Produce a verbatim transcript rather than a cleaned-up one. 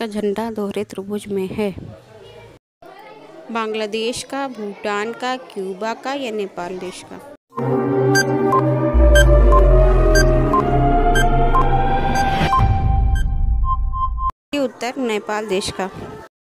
का झंडा दोहरे त्रिभुज में है? बांग्लादेश का, भूटान का, क्यूबा का या नेपाल देश का? उत्तर नेपाल देश का।